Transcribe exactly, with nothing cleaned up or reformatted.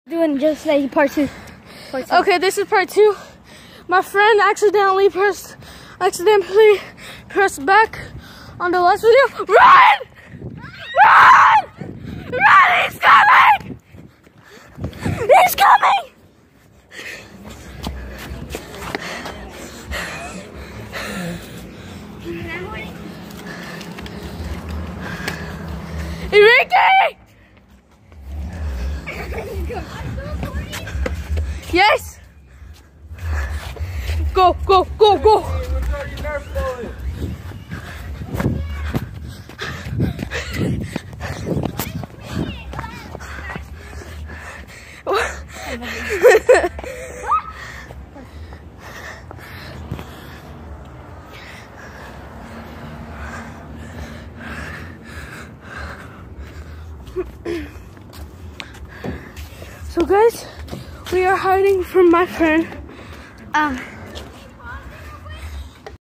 Doing just like part two. part two. Okay, this is part two. My friend accidentally pressed, accidentally pressed back on the last video. Run! Run! Run! He's coming! He's coming! Enrique! Yes! Go, go, go, go! So guys, we are hiding from my friend. Um.